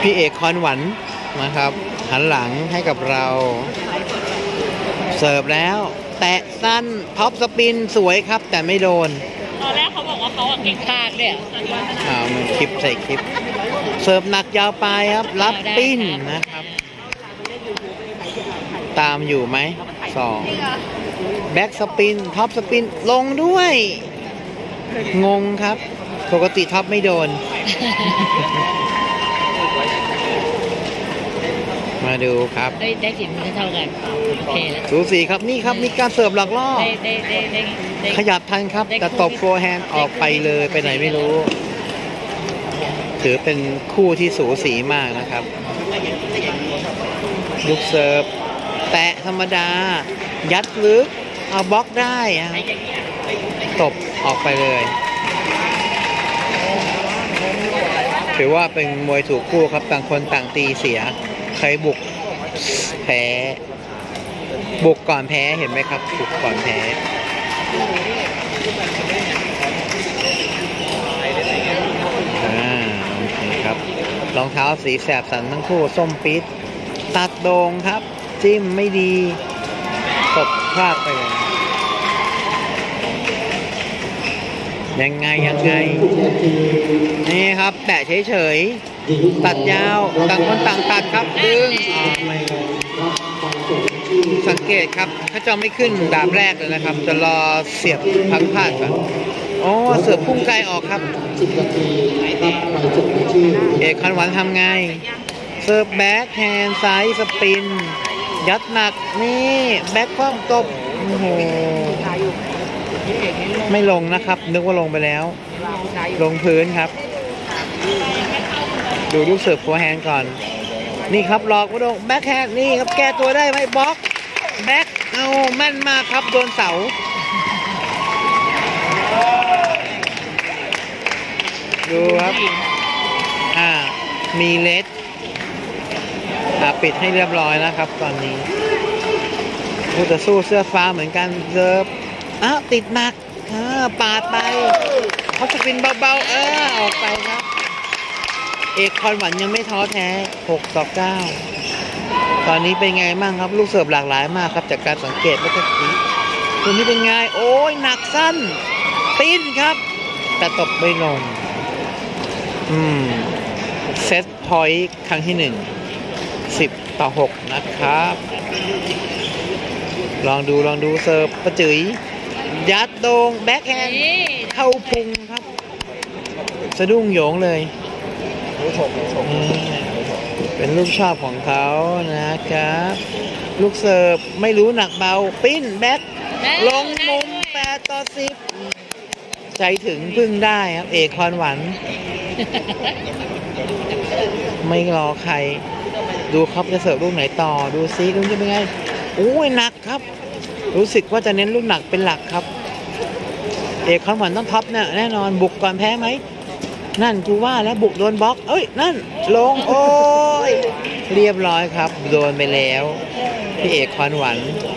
พี่เอกคอนหวันนะครับหันหลังให้กับเราเสิร์ฟแล้วแตะสั้นท็อปสปินสวยครับแต่ไม่โดนตอนแรกเขาบอกว่าเขาเก่งพลาดเนี่ยมันคลิปใส่คลิปเสิร์ฟหนักยาวไปครับรับปิ้นนะครับตามอยู่ไหม2แบ็กสปินท็อปสปินลงด้วยงงครับปกติท็อปไม่โดนมาดูครับได้สิบเท่ากันโอเคแล้วสูสีครับนี่ครับมีการเสิร์ฟหลักล่อขยับทันครับแต่ตบโฟร์แฮนด์ออกไปเลยไปไหนไม่รู้ถือเป็นคู่ที่สูสีมากนะครับลูกเสิร์ฟแตะธรรมดายัดลึกเอาบล็อกได้ตบออกไปเลยถือว่าเป็นมวยถูกคู่ครับต่างคนต่างตีเสียใครบุกแพ้บุกก่อนแพ้เห็นไหมครับบุกก่อนแพ้โอเคครับรองเท้าสีแสบสันทั้งคู่ส้มปิดตัดโด่งครับจิ้มไม่ดีตบพลาดไปเลยยังไงนี่ครับแตะเฉยๆตัดยาวต่างคนต่างตัดครับดึงไม่ลงสังเกตครับถ้าจะไม่ขึ้นดาบแรกเลยนะครับจะรอเสียบพังพลาดก่อนเสือพุ่งไกลออกครับเอกคันหวานทำไงเสิร์ฟแบ็คแฮนด์ซ้ายสปินยัดหนักนี่แบ็คคว่ำตบโอ้โหไม่ลงนะครับนึกว่าลงไปแล้วลงพื้นครับดูลูกเสิร์ฟโฟร์แฮนด์ก่อนนี่ครับหลอกมาโดนแบ็คแฮนด์นี่ครับแก้ตัวได้ไหมบล็อกแบ็คเอาแม่นมากครับโดนเสาดูครับมีเลสปิดให้เรียบร้อยนะครับตอนนี้ผู้ต่อสู้เสื้อฟ้าเหมือนกันเซิร์ฟติดหนักปาดไปเขาสปินเบาๆออกไปครับเอกคอนหวันยังไม่ท้อแท้6-9ตอนนี้เป็นไงบ้างครับลูกเสิร์ฟหลากหลายมากครับจากการสังเกตเมื่อกี้ตัวนี้เป็นไงโอ้ยหนักสั้นปิ้นครับแต่ตบไม่ลงเซตพอยต์ครั้งที่1 10-6นะครับลองดูเสิร์ฟประจื๋ยยัดโด่งแบ็คแฮนด์เข้าพุงครับสะดุ้งโยงเลยเป็นลูกชอบของเขานะครับลูกเสิร์ฟไม่รู้หนักเบาปิ้นแบ็คลงมุม8-10ใจถึงพึ่งได้ครับเอกคอนหวันไม่รอใครดูครับจะเสิร์ฟลูกไหนต่อดูซิลูกจะเป็นไงโอ้ยหนักครับรู้สึกว่าจะเน้นลูกหนักเป็นหลักครับเอกคอนหวันต้องท็อปเนี่ยแน่นอนบุกก่อนแพ้ไหมนั่นกูว่าแล้วบุกโดนบล็อกนั่นลงโอ้ยเรียบร้อยครับโดนไปแล้วพี่เอกคอนหวัน